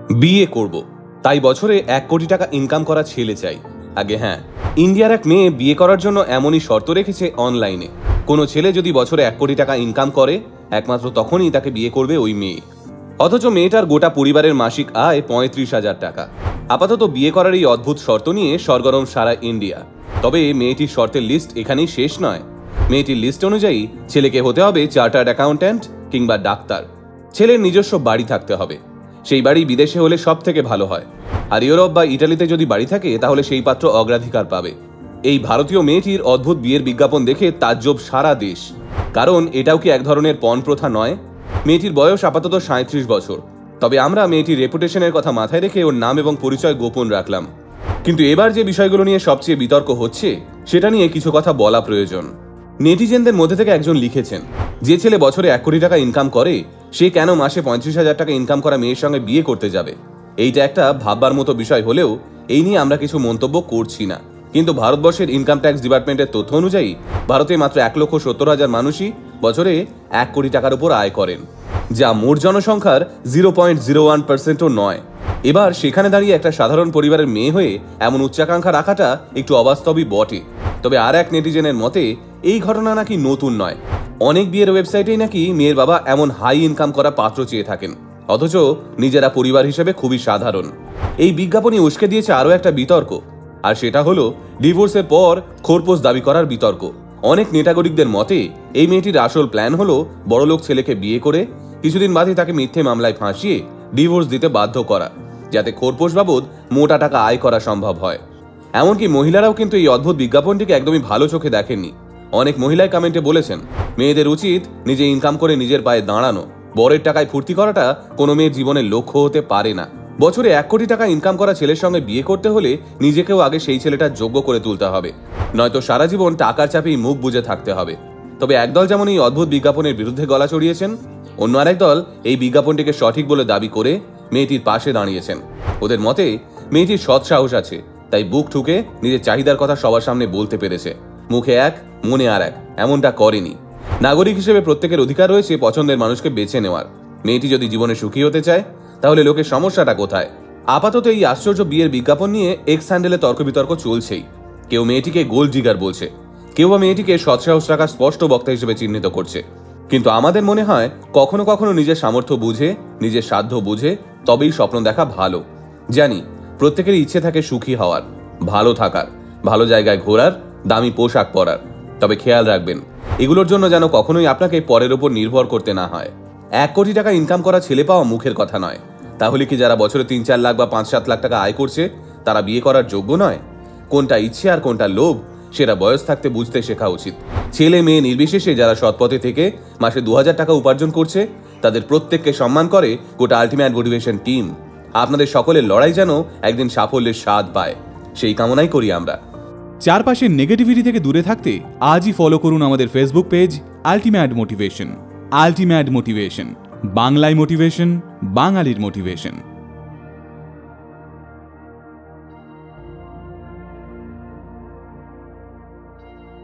বিয়ে করব, তাই বছরে 1 কোটি টাকা ইনকাম করা ছেলে চাই। আগে হ্যাঁ, ইন্ডিয়ার এক মেয়ে বিয়ে করার জন্য এমনই শর্ত রেখেছে অনলাইনে। কোনো ছেলে যদি বছরে 1 কোটি টাকা ইনকাম করে, একমাত্র তখনই তাকে বিয়ে করবে ওই মেয়ে। অথচ মেয়েটার গোটা পরিবারের মাসিক আয় 35,000 টাকা। আপাতত বিয়ে করার এই অদ্ভুত শর্ত নিয়ে সরগরম সারা ইন্ডিয়া। তবে মেয়েটির শর্তের লিস্ট এখানেই শেষ নয়। মেয়েটির লিস্ট অনুযায়ী ছেলেকে হতে হবে চার্টার্ড অ্যাকাউন্ট্যান্ট কিংবা ডাক্তার। ছেলের নিজস্ব বাড়ি থাকতে হবে, সেই বাড়ি বিদেশে হলে সব থেকে ভালো হয়। আর ইউরোপ বা ইটালিতে যদি বাড়ি থাকে তাহলে সেই পাত্র অগ্রাধিকার পাবে। এই ভারতীয় মেয়েটির অদ্ভুত বিয়ের বিজ্ঞাপন দেখে তাজ্জব সারা দেশ। কারণ এটাও কি এক ধরনের পণ প্রথা নয়? মেয়েটির বয়স আপাতত 37 বছর। তবে আমরা মেয়েটির রেপুটেশনের কথা মাথায় রেখে ওর নাম এবং পরিচয় গোপন রাখলাম। কিন্তু এবার যে বিষয়গুলো নিয়ে সবচেয়ে বিতর্ক হচ্ছে সেটা নিয়ে কিছু কথা বলা প্রয়োজন। নেটিজেনদের মধ্যে থেকে একজন লিখেছেন, যে ছেলে বছরে 1 কোটি টাকা ইনকাম করে সে কেন মাসে 35,000 টাকা ইনকাম করা মেয়ের সঙ্গে বিয়ে করতে যাবে? এইটা একটা ভাববার মতো বিষয় হলেও এই নিয়ে আমরা কিছু মন্তব্য করছি না। কিন্তু ভারতবর্ষের ইনকাম ট্যাক্স ডিপার্টমেন্টের তথ্য অনুযায়ী ভারতে মাত্র 1,70,000 মানুষই বছরে 1 কোটি টাকার উপর আয় করেন, যা মোট জনসংখ্যার 0.01%ও নয়। এবার সেখানে দাঁড়িয়ে একটা সাধারণ পরিবারের মেয়ে হয়ে এমন উচ্চাকাঙ্ক্ষা রাখাটা একটু অবাস্তবই বটে। তবে আর এক নেটিজেনের মতে এই ঘটনা নাকি নতুন নয়। অনেক বিয়ের ওয়েবসাইটেই নাকি মেয়ের বাবা এমন হাই ইনকাম করা পাত্র চেয়ে থাকেন, অথচ নিজেরা পরিবার হিসেবে খুবই সাধারণ। এই বিজ্ঞাপনই উস্কে দিয়েছে আরও একটা বিতর্ক, আর সেটা হলো ডিভোর্সের পর খোরপোশ দাবি করার বিতর্ক। অনেক নেটাগরিকদের মতে এই মেয়েটির আসল প্ল্যান হলো বড়লোক ছেলেকে বিয়ে করে কিছুদিন বাদে তাকে মিথ্যে মামলায় ফাঁসিয়ে ডিভোর্স দিতে বাধ্য করা, যাতে খোরপোশ বাবদ মোটা টাকা আয় করা সম্ভব হয়। এমনকি মহিলারাও কিন্তু এই অদ্ভুত বিজ্ঞাপনটিকে একদমই ভালো চোখে দেখেননি। অনেক মহিলাই কমেন্টে বলেছেন, মেয়েদের উচিত নিজে ইনকাম করে নিজের পায়ে দাঁড়ানো। বরের টাকায় ফুর্তি করাটা কোনো মেয়ের জীবনের লক্ষ্য হতে পারে না। বছরে 1 কোটি টাকা ইনকাম করা ছেলের সঙ্গে বিয়ে করতে হলে নিজেকেও আগে সেই ছেলেটার যোগ্য করে তুলতে হবে, নয়তো সারা জীবন টাকার চাপেই মুখ বুজে থাকতে হবে। তবে একদল যেমন এই অদ্ভুত বিজ্ঞাপনের বিরুদ্ধে গলা চড়িয়েছেন, অন্য আরেক দল এই বিজ্ঞাপনটিকে সঠিক বলে দাবি করে মেয়েটির পাশে দাঁড়িয়েছেন। ওদের মতে মেয়েটির সৎ সাহস আছে, তাই বুক ঠুকে নিজের চাহিদার কথা সবার সামনে বলতে পেরেছে। মুখে এক মনে আর এক, এমনটা করেনি। নাগরিক হিসেবে প্রত্যেকের অধিকার রয়েছে পছন্দের মানুষকে বেছে নেওয়ার। মেয়েটি যদি জীবনে সুখী হতে চায় তাহলে লোকের সমস্যাটা কোথায়? আপাতত এই আশ্চর্য বিয়ের বিজ্ঞাপন নিয়ে এক্স হ্যান্ডেলে তর্ক বিতর্ক চলছেই। কেউ মেয়েটিকে গোল্ড ডিগার বলছে, কেউ বা মেয়েটিকে সৎসাহস রাখা স্পষ্ট বক্তা হিসেবে চিহ্নিত করছে। কিন্তু আমাদের মনে হয় কখনো কখনো নিজের সামর্থ্য বুঝে, নিজের সাধ্য বুঝে তবেই স্বপ্ন দেখা ভালো। জানি প্রত্যেকেরই ইচ্ছে থাকে সুখী হওয়ার, ভালো থাকার, ভালো জায়গায় ঘোরার, দামি পোশাক পরার। তবে খেয়াল রাখবেন এগুলোর জন্য যেন কখনোই আপনাকে পরের ওপর নির্ভর করতে না হয়। 1 কোটি টাকা ইনকাম করা ছেলে পাওয়া মুখের কথা নয়। তাহলে কি যারা বছরে 3-4 লাখ বা 5-7 লাখ টাকা আয় করছে তারা বিয়ে করার যোগ্য নয়? কোনটা ইচ্ছে আর কোনটা লোভ সেটা বয়স থাকতে বুঝতে শেখা উচিত। ছেলে মেয়ে নির্বিশেষে যারা সৎপথে থেকে মাসে 2,000 টাকা উপার্জন করছে তাদের প্রত্যেককে সম্মান করে গোটা আলটিমেট মোটিভেশন টিম। আপনাদের সকলের লড়াই যেন একদিন সাফল্যের স্বাদ পায়, সেই কামনাই করি আমরা। চারপাশের নেগেটিভিটি থেকে দূরে থাকতে আজই ফলো করুন আমাদের Facebook page ultimate motivation. Ultimate motivation, বাংলায় মোটিভেশন, বাঙালির মোটিভেশন।